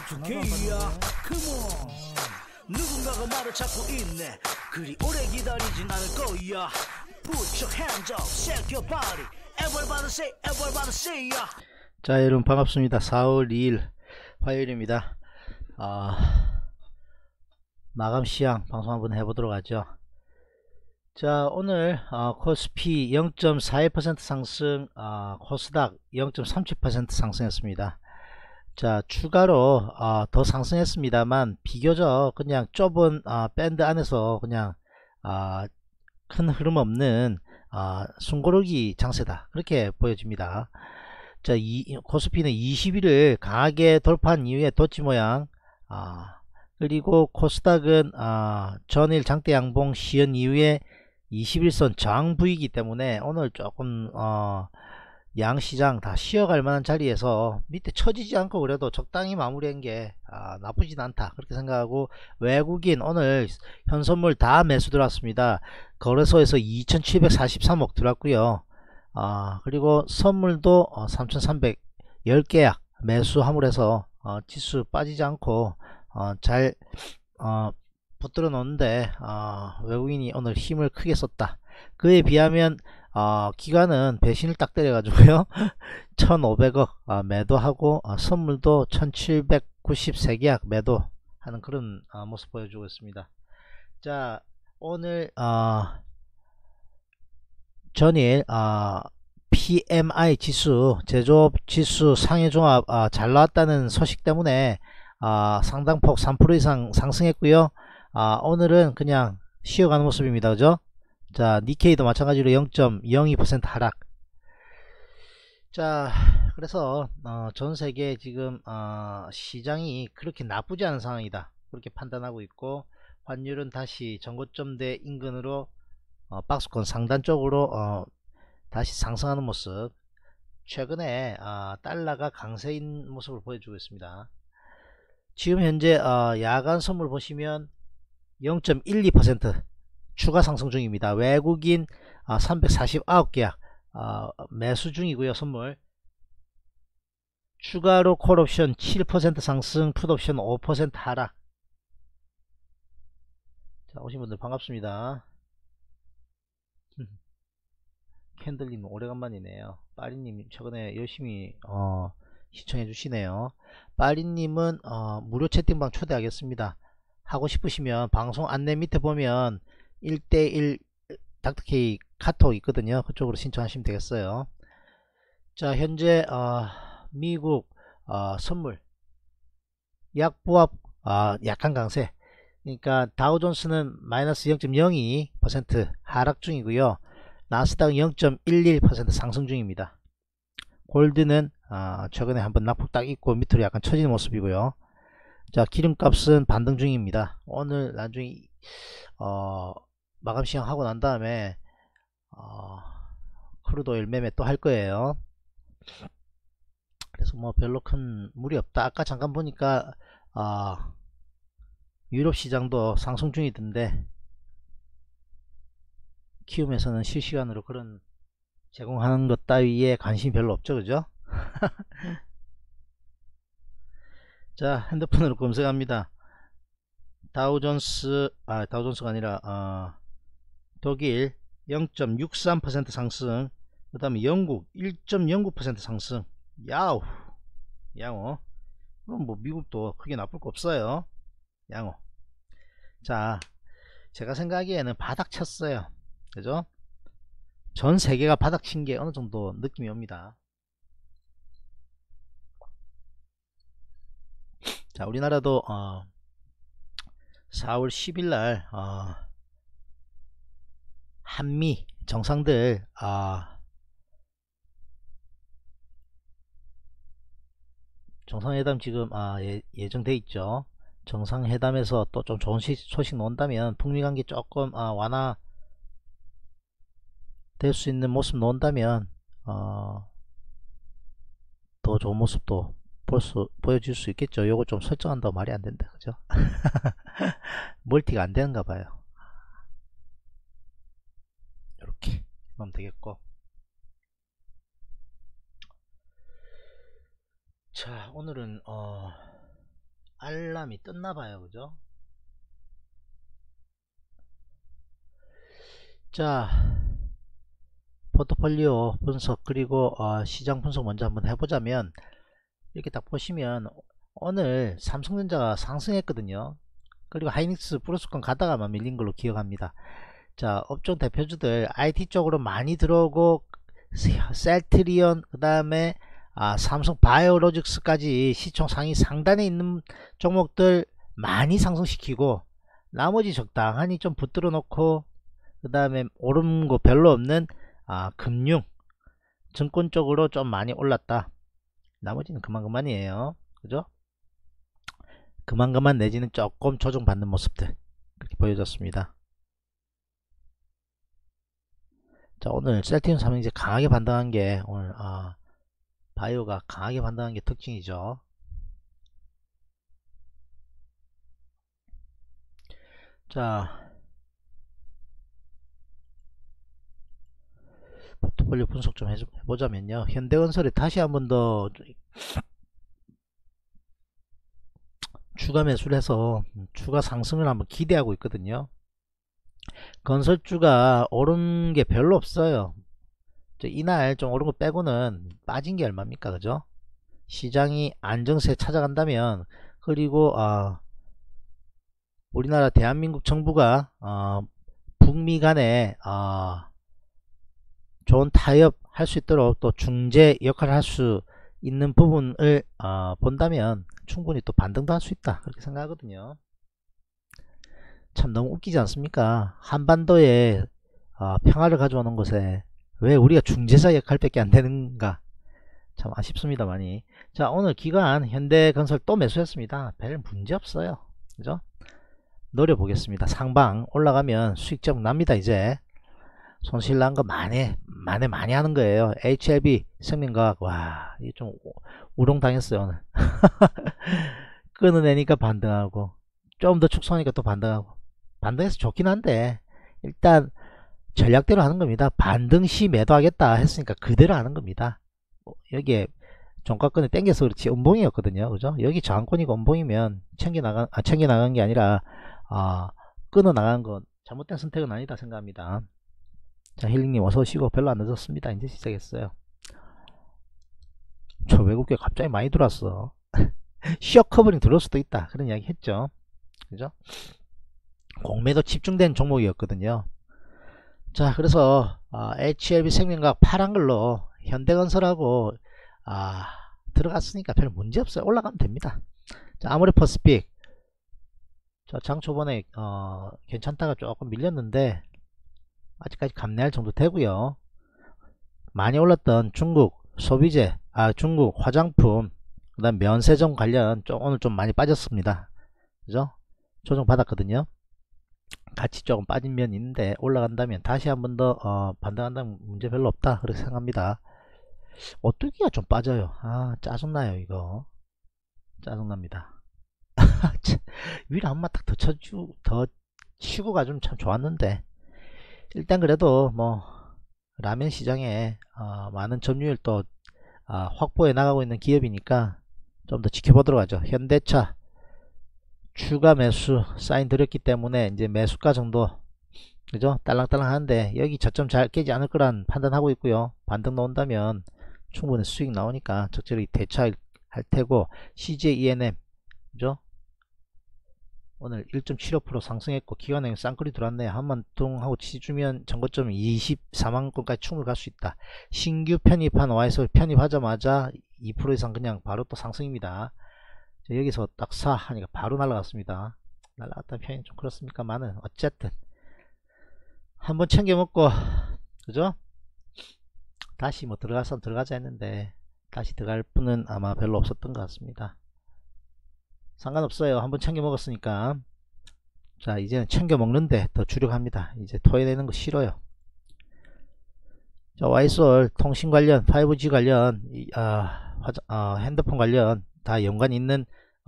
Y2K야 컴온 누군가가 나를 찾고 있네 그리 오래 기다리진 않을 거야 Put your hands up, shake your body everybody say ya. 자, 여러분 반갑습니다. 4월 2일 화요일입니다. 마감 시향 방송 한번 해보도록 하죠. 자, 오늘 코스피 0.41% 상승, 코스닥 0.37% 상승했습니다. 자, 추가로 더 상승했습니다만 비교적 그냥 좁은 밴드 안에서 그냥 큰 흐름 없는 숨고르기 장세다, 그렇게 보여집니다. 자, 코스피는 20일을 강하게 돌파한 이후에 도치 모양, 그리고 코스닥은 전일 장대 양봉 시연 이후에 21선 저항 부위이기 때문에 오늘 조금 양시장 다 쉬어갈 만한 자리에서 밑에 처지지 않고 그래도 적당히 마무리한 게 나쁘진 않다, 그렇게 생각하고, 외국인 오늘 현선물 다 매수 들어왔습니다. 거래소에서 2743억 들어왔고요. 그리고 선물도 3310계약 매수 함으로해서 지수 빠지지 않고 잘 붙들어 놓는데 외국인이 오늘 힘을 크게 썼다. 그에 비하면 기관은 배신을 딱 때려가지고요 1500억 매도하고 선물도 1793계약 매도하는 그런 모습 보여주고 있습니다. 자, 오늘 전일 PMI 지수, 제조업 지수 상해종합 잘 나왔다는 소식 때문에 상당폭 3% 이상 상승했고요. 오늘은 그냥 쉬어가는 모습입니다. 그죠? 자, 니케이도 마찬가지로 0.02% 하락. 자, 그래서 전세계 지금 시장이 그렇게 나쁘지 않은 상황이다, 그렇게 판단하고 있고, 환율은 다시 전고점대 인근으로 박스권 상단 쪽으로 다시 상승하는 모습. 최근에 달러가 강세인 모습을 보여주고 있습니다. 지금 현재 야간 선물 보시면 0.12% 추가 상승 중입니다. 외국인 349계약 매수 중이고요. 선물 추가로 콜옵션 7% 상승, 풋옵션 5% 하락. 자, 오신 분들 반갑습니다. 캔들님 오래간만이네요. 빠리님 최근에 열심히 시청해 주시네요. 빠리님은 무료 채팅방 초대하겠습니다. 하고 싶으시면 방송 안내 밑에 보면 1대1 닥터케이 카톡 있거든요. 그쪽으로 신청하시면 되겠어요. 자, 현재 미국 선물 약보합 약한 강세, 그러니까 다우존스는 마이너스 0.02% 하락 중이고요. 나스닥은 0.11% 상승 중입니다. 골드는 최근에 한번 낙폭 딱 있고 밑으로 약간 처지는 모습이고요. 자, 기름값은 반등 중입니다. 오늘 나중에 마감 시향 하고 난 다음에 크루드 오일 매매 또 할 거예요. 그래서 뭐 별로 큰 무리 없다. 아까 잠깐 보니까 유럽 시장도 상승 중이던데 키움에서는 실시간으로 그런 제공하는 것 따위에 관심이 별로 없죠, 그죠? 자, 핸드폰으로 검색합니다. 다우존스가 아니라 독일 0.63% 상승, 그 다음에 영국 1.09% 상승. 야우, 양호. 그럼 뭐 미국도 크게 나쁠 거 없어요. 양호. 자, 제가 생각하기에는 바닥 쳤어요, 그죠? 전 세계가 바닥 친 게 어느 정도 느낌이 옵니다. 자, 우리나라도 4월 10일 날 한미 정상들 정상회담 지금 예정돼 있죠. 정상회담에서 또 좀 좋은 소식 나온다면, 북미관계 조금 완화 될 수 있는 모습 나온다면 더 좋은 모습도 보여줄 수 있겠죠. 요거 좀 설정한다고 말이 안 된다, 그죠? 멀티가 안 되는가 봐요. 이렇게 하면 되겠고. 자, 오늘은 알람이 떴나봐요. 그죠? 자, 포트폴리오 분석 그리고 시장 분석 먼저 한번 해보자면, 이렇게 딱 보시면 오늘 삼성전자가 상승했거든요. 그리고 하이닉스 브루스콘 가다가만 밀린 걸로 기억합니다. 자, 업종 대표주들 IT 쪽으로 많이 들어오고, 셀트리온 그 다음에 삼성 바이오로직스까지 시총 상위 상단에 있는 종목들 많이 상승시키고, 나머지 적당하니 좀 붙들어 놓고, 그 다음에 오른 거 별로 없는 금융 증권 쪽으로 좀 많이 올랐다. 나머지는 그만이에요. 그죠? 그만 내지는 조금 조정받는 모습들 그렇게 보여졌습니다. 자, 오늘 셀트리온 삼성이 강하게 반등한 게, 오늘 바이오가 강하게 반등한 게 특징이죠. 자, 포트폴리오 분석 좀 해보자면요, 현대건설이 다시 한번 더 추가 매수를 해서 추가 상승을 한번 기대하고 있거든요. 건설주가 오른 게 별로 없어요. 이날 좀 오른 거 빼고는 빠진 게 얼마입니까? 그죠? 시장이 안정세 찾아간다면, 그리고 우리나라 대한민국 정부가 북미 간에 좋은 타협 할 수 있도록 또 중재 역할을 할 수 있는 부분을 본다면 충분히 또 반등도 할 수 있다, 그렇게 생각하거든요. 참 너무 웃기지 않습니까? 한반도에 평화를 가져오는 것에 왜 우리가 중재자 역할밖에 안 되는가, 참 아쉽습니다 많이. 자, 오늘 기관 현대건설 또 매수했습니다. 별 문제 없어요. 그죠? 노려보겠습니다. 상방 올라가면 수익적 납니다. 이제 손실 난 거 많이 하는 거예요. HLB 생명과학, 와, 이게 좀 우롱당했어요 오늘. 끊어내니까 반등하고, 좀 더 축소하니까 또 반등하고. 반등해서 좋긴 한데, 일단 전략대로 하는 겁니다. 반등 시 매도하겠다 했으니까 그대로 하는 겁니다. 여기에 종가권에 땡겨서 그렇지 음봉이었거든요. 그죠? 여기 저항권이고 음봉이면 챙겨나간 게 아니라 끊어 나간 건 잘못된 선택은 아니다 생각합니다. 자, 힐링님 어서오시고, 별로 안 늦었습니다. 이제 시작했어요. 저 외국계 갑자기 많이 들어왔어. 시어 커버링 들어올 수도 있다, 그런 이야기 했죠. 그죠? 공매도 집중된 종목이었거든요. 자, 그래서 HLB 생명과학 파란 걸로 현대건설하고 들어갔으니까 별 문제 없어요. 올라가면 됩니다. 자, 아모레퍼스픽, 자, 장 초반에 괜찮다가 조금 밀렸는데 아직까지 감내할 정도 되고요. 많이 올랐던 중국 소비재, 중국 화장품, 그 다음 면세점 관련 오늘 좀 많이 빠졌습니다. 그죠? 조정 받았거든요. 같이 조금 빠진 면이 있는데, 올라간다면 다시 한번 더 반등한다면 문제 별로 없다, 그렇게 생각합니다. 오뚜기가 좀 빠져요. 짜증나요 이거. 짜증납니다. 위로 한번 딱 더 치고 가주면 참 좋았는데, 일단 그래도 뭐 라면 시장에 많은 점유율 또 확보해 나가고 있는 기업이니까 좀 더 지켜보도록 하죠. 현대차 추가 매수 사인 드렸기 때문에 이제 매수가 정도, 그죠? 딸랑딸랑 하는데 여기 저점 잘 깨지 않을 거란 판단하고 있고요. 반등 나온다면 충분히 수익 나오니까 적절히 대처할 테고, CJ ENM, 그죠? 오늘 1.75% 상승했고 기관에 쌍끌이 들어왔네요. 한만통하고 치주면 전고점 24만원권까지 충분히 갈 수 있다. 신규 편입한 와이서 편입하자마자 2% 이상 그냥 바로 또 상승입니다. 여기서 딱 사 하니까 바로 날라갔습니다. 날라갔다는 표현이 좀 그렇습니까만은, 어쨌든 한번 챙겨 먹고, 그죠? 다시 뭐 들어가서 들어가자 했는데 다시 들어갈 분은 아마 별로 없었던 것 같습니다. 상관없어요. 한번 챙겨 먹었으니까. 자, 이제는 챙겨 먹는데 더 주력합니다. 이제 토해내는 거 싫어요. 자, 와이솔 통신 관련, 5G 관련, 핸드폰 관련 다 연관 있는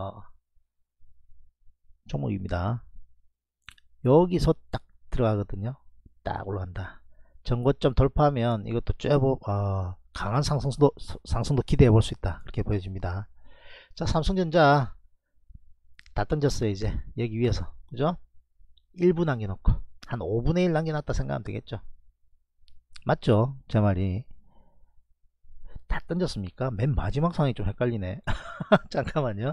종목입니다. 여기서 딱 들어가거든요. 딱 올라간다. 전고점 돌파하면 이것도 쬐보 강한 상승도 기대해 볼 수 있다, 그렇게 보여집니다. 자, 삼성전자 다 던졌어요. 이제 여기 위에서, 그죠? 1분 남겨놓고 한 5분의 1 남겨놨다 생각하면 되겠죠. 맞죠? 제 말이. 다 던졌습니까? 맨 마지막 상황이 좀 헷갈리네. 잠깐만요.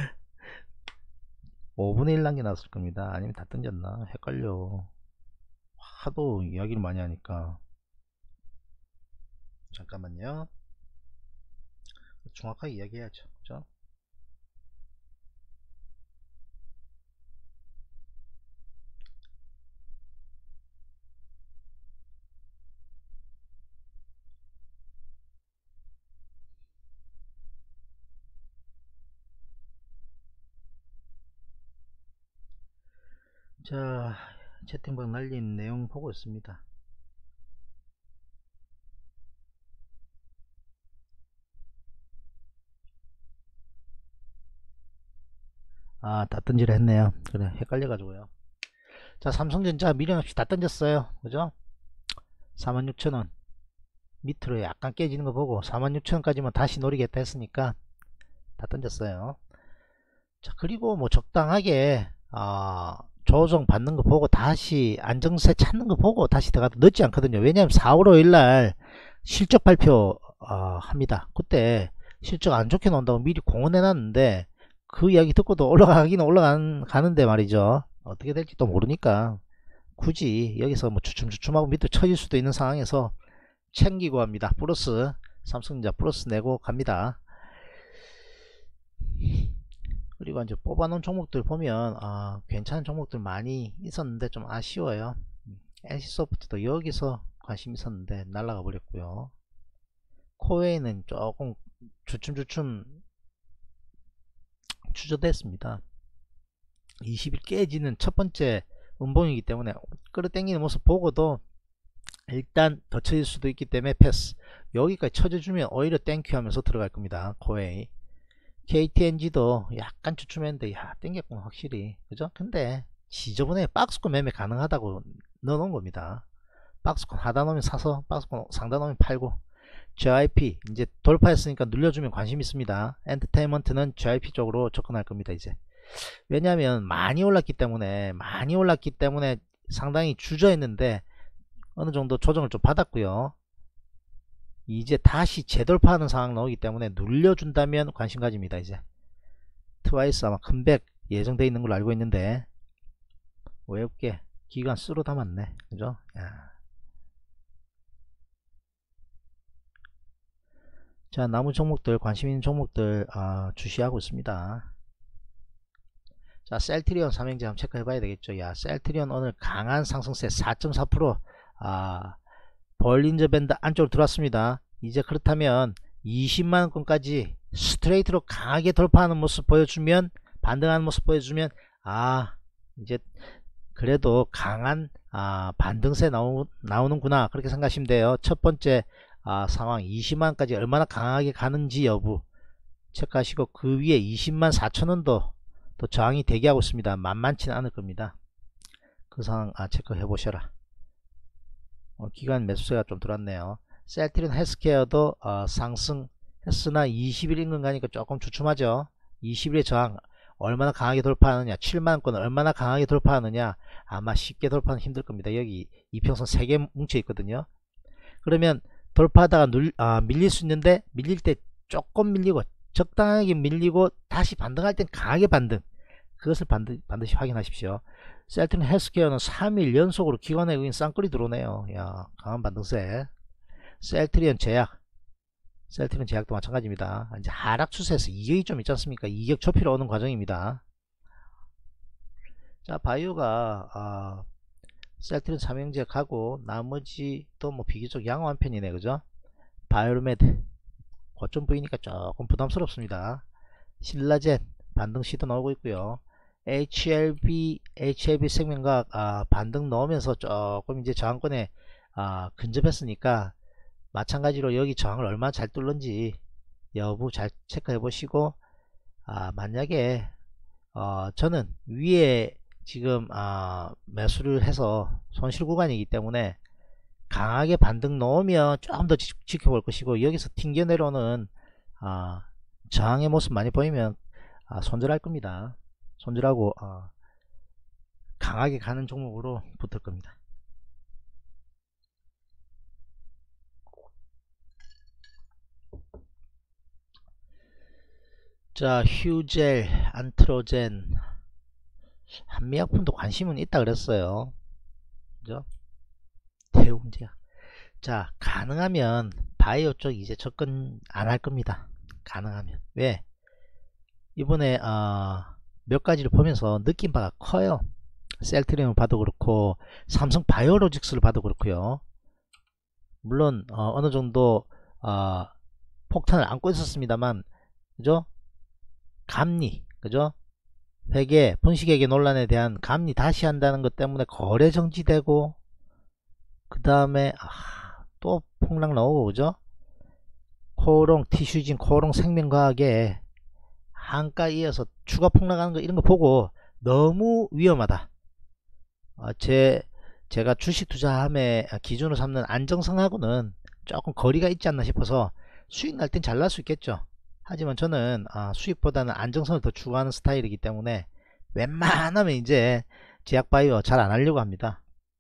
5분의 1 남겨놨을 겁니다. 아니면 다 던졌나? 헷갈려. 하도 이야기를 많이 하니까. 잠깐만요. 정확하게 이야기해야죠. 그죠? 자, 채팅방 날린 내용 보고 있습니다. 아, 다 던지려 했네요. 그래, 헷갈려가지고요. 자, 삼성전자 미련없이 다 던졌어요. 그죠? 46,000원 밑으로 약간 깨지는 거 보고 46,000원까지만 다시 노리겠다 했으니까 다 던졌어요. 자, 그리고 뭐 적당하게 조정 받는 거 보고 다시 안정세 찾는 거 보고 다시 들어가도 늦지 않거든요. 왜냐하면 4월 5일날 실적 발표 합니다. 그때 실적 안 좋게 나온다고 미리 공언해 놨는데 그 이야기 듣고도 올라가기는 올라가는데 말이죠. 어떻게 될지 또 모르니까 굳이 여기서 뭐 주춤주춤하고 밑으로 쳐질 수도 있는 상황에서 챙기고 합니다. 플러스, 삼성전자 플러스 내고 갑니다. 그리고 이제 뽑아놓은 종목들 보면 괜찮은 종목들 많이 있었는데 좀 아쉬워요. NC소프트도 여기서 관심 있었는데 날라가 버렸고요. 코웨이는 조금 주춤주춤 추저됐습니다. 20일 깨지는 첫 번째 음봉이기 때문에 끌어당기는 모습 보고도 일단 더 쳐질 수도 있기 때문에 패스. 여기까지 쳐져주면 오히려 땡큐 하면서 들어갈 겁니다. 코웨이. KTNG도 약간 주춤했는데 야 땡겼구나 확실히. 그죠? 근데 지저분해. 박스권 매매 가능하다고 넣어놓은 겁니다. 박스권 하단 오면 사서 박스권 상단 오면 팔고. JYP 이제 돌파했으니까 눌려주면 관심 있습니다. 엔터테인먼트는 JYP 쪽으로 접근할 겁니다. 이제 왜냐하면 많이 올랐기 때문에 상당히 주저했는데 어느정도 조정을 좀 받았고요. 이제 다시 재돌파하는 상황 나오기 때문에 눌려준다면 관심 가집니다. 이제 트와이스 아마 컴백 예정되어 있는 걸로 알고 있는데 외롭게 기간 쓸어 담았네. 그죠? 야. 자, 나머지 종목들, 관심 있는 종목들 주시하고 있습니다. 자, 셀트리온 삼행제 한번 체크해 봐야 되겠죠. 야, 셀트리온 오늘 강한 상승세 4.4% 볼린저 밴드 안쪽으로 들어왔습니다. 이제 그렇다면 20만원권까지 스트레이트로 강하게 돌파하는 모습 보여주면, 반등하는 모습 보여주면 이제 그래도 강한 반등세 나오는구나 그렇게 생각하시면 돼요. 첫 번째 상황 20만원까지 얼마나 강하게 가는지 여부 체크하시고, 그 위에 20만 4천원도 또 저항이 대기하고 있습니다. 만만치는 않을 겁니다. 그 상황 체크해 보셔라. 기간 매수세가 좀 들어왔네요. 셀트리온 헬스케어도 상승했으나 20일 인근 가니까 조금 주춤하죠. 20일의 저항 얼마나 강하게 돌파하느냐, 7만원권 얼마나 강하게 돌파하느냐, 아마 쉽게 돌파는 힘들 겁니다. 여기 이평선 3개 뭉쳐 있거든요. 그러면 돌파하다가 밀릴 수 있는데, 밀릴 때 조금 밀리고 적당하게 밀리고 다시 반등할 땐 강하게 반등, 그것을 반드시 확인하십시오. 셀트리온 헬스케어는 3일 연속으로 기관 외국인 쌍끌이 들어오네요. 야, 강한 반등세. 셀트리온 제약도 마찬가지입니다. 이제 하락 추세에서 이격이 좀 있지 않습니까? 이격 좁히러 오는 과정입니다. 자, 바이오가 셀트리온 삼형제 가고 나머지도 뭐 비교적 양호한 편이네. 그죠? 바이오메드 고점 보이니까 조금 부담스럽습니다. 신라젠 반등 시도 나오고 있고요. HLB 생명과학 반등 넣으면서 조금 이제 저항권에 근접했으니까 마찬가지로 여기 저항을 얼마나 잘 뚫는지 여부 잘 체크해 보시고, 만약에 저는 위에 지금 매수를 해서 손실 구간이기 때문에 강하게 반등 넣으면 조금 더 지켜볼 것이고, 여기서 튕겨 내려오는 저항의 모습 많이 보이면 손절할 겁니다. 손질하고 강하게 가는 종목으로 붙을 겁니다. 자, 휴젤, 안트로젠, 한미약품도 관심은 있다 그랬어요. 그죠? 대웅제약. 자, 가능하면 바이오 쪽 이제 접근 안 할 겁니다. 가능하면. 왜? 이번에 몇 가지를 보면서 느낀 바가 커요. 셀트리온을 봐도 그렇고 삼성 바이오로직스를 봐도 그렇고요. 물론 어느 정도 폭탄을 안고 있었습니다만, 그죠? 감리, 그죠? 회계, 분식회계 논란에 대한 감리 다시 한다는 것 때문에 거래 정지되고, 그 다음에 또 폭락 나오고, 그죠? 코오롱 티슈진, 코오롱 생명과학에 한가 이어서 추가 폭락하는 거, 이런 거 보고 너무 위험하다. 제가 주식 투자함에 기준으로 삼는 안정성하고는 조금 거리가 있지 않나 싶어서 수익 날 땐 잘 날 수 있겠죠. 하지만 저는 수익보다는 안정성을 더 추구하는 스타일이기 때문에 웬만하면 이제 제약바이오 잘 안 하려고 합니다.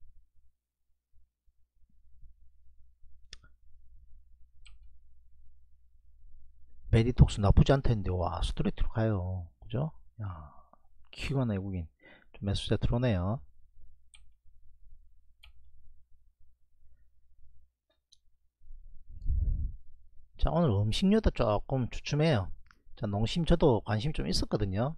메디톡스 나쁘지 않다 했는데 와, 스트레이트로 가요. 그죠? 야, 키가 외국인 좀 매수세 들어오네요. 자, 오늘 음식료도 조금 주춤해요. 자, 농심 저도 관심 좀 있었거든요.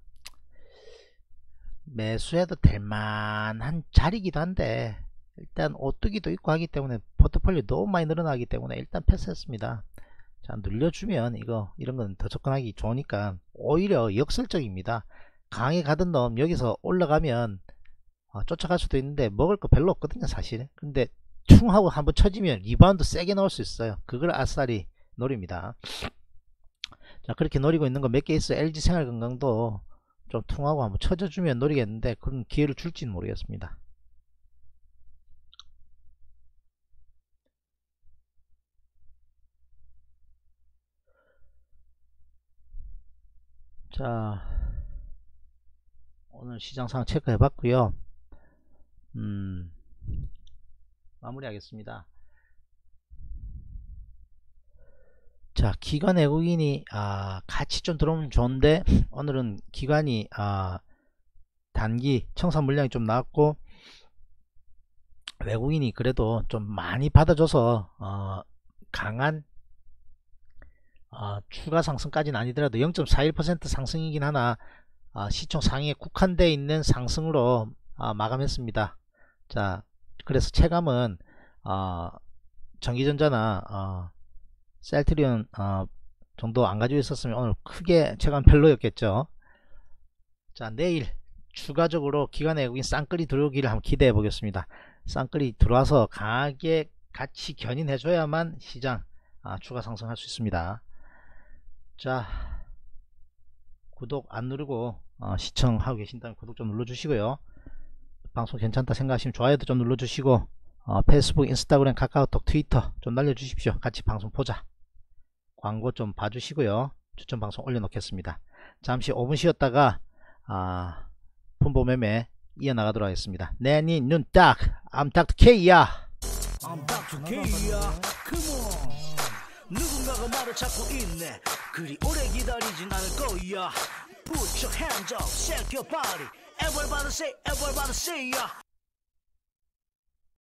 매수해도 될만한 자리기도 한데 일단 오뚜기도 있고 하기 때문에 포트폴리오 너무 많이 늘어나기 때문에 일단 패스했습니다. 자, 늘려주면 이런 건 더 접근하기 좋으니까 오히려 역설적입니다. 강하게 가던 놈 여기서 올라가면 쫓아갈 수도 있는데 먹을 거 별로 없거든요 사실. 근데 퉁 하고 한번 쳐지면 리바운드 세게 넣을 수 있어요. 그걸 아싸리 노립니다. 자, 그렇게 노리고 있는 거 몇 개 있어요. LG생활건강도 좀 퉁하고 한번 쳐져주면 노리겠는데 그런 기회를 줄지는 모르겠습니다. 자, 오늘 시장 상황 체크해 봤고요. 마무리하겠습니다. 자, 기관 외국인이 같이 좀 들어오면 좋은데 오늘은 기관이 단기 청산 물량이 좀 나왔고 외국인이 그래도 좀 많이 받아줘서 강한 추가 상승까지는 아니더라도 0.41% 상승이긴 하나 시총 상위에 국한되어 있는 상승으로 마감했습니다. 자, 그래서 체감은 전기전자나 셀트리온 정도 안 가지고 있었으면 오늘 크게 체감 별로였겠죠. 자, 내일 추가적으로 기관 외국인 쌍끌이 들어오기를 한번 기대해 보겠습니다. 쌍끌이 들어와서 강하게 같이 견인해 줘야만 시장 추가 상승할 수 있습니다. 자, 구독 안 누르고 시청하고 계신다면 구독 좀 눌러주시고요. 방송 괜찮다 생각하시면 좋아요도 좀 눌러주시고 페이스북, 인스타그램, 카카오톡, 트위터 좀 날려주십시오. 같이 방송 보자. 광고 좀 봐주시고요. 추천 방송 올려놓겠습니다. 잠시 5분 쉬었다가 분보 매매 이어나가도록 하겠습니다. 내니 눈 딱, I'm Dr. K야. I'm Dr. K야. Come on. 누군가가 말을 찾고 있네. 그리 오래 기다리진 않을 거야. Put your hands up, shake your body. Everybody say, everybody say, yeah.